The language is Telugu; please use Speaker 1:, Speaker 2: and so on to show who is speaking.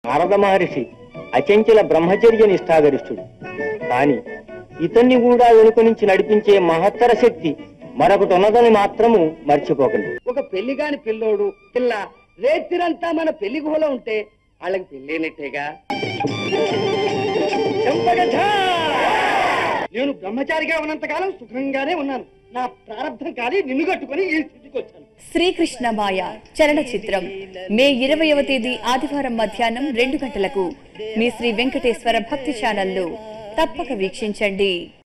Speaker 1: నారద మహర్షి అచంచల బ్రహ్మచర్య నిష్ఠాగరిష్ఠుడు. కానీ ఇతన్ని కూడా వెనుక నుంచి నడిపించే మహత్తర శక్తి మరొకటి ఉన్నదని మాత్రము మర్చిపోకండి.
Speaker 2: ఒక పెళ్లిగాని పిల్లోడు పిల్ల రేతిరంతా మన పెళ్లి గుహలో ఉంటే వాళ్ళకి పెళ్ళైనట్టేగా. నేను బ్రహ్మచారిగా ఉన్నంతకాలం సుఖంగానే ఉన్నాను. నా ప్రారంభం కాలి నిన్ను కట్టుకుని ఈ స్థితికి వచ్చాను.
Speaker 3: శ్రీకృష్ణ మాయ చలన చిత్రం మే 20వ తేదీ ఆదివారం మధ్యాహ్నం 2 గంటలకు మీ శ్రీ వెంకటేశ్వర భక్తి ఛానల్లో తప్పక వీక్షించండి.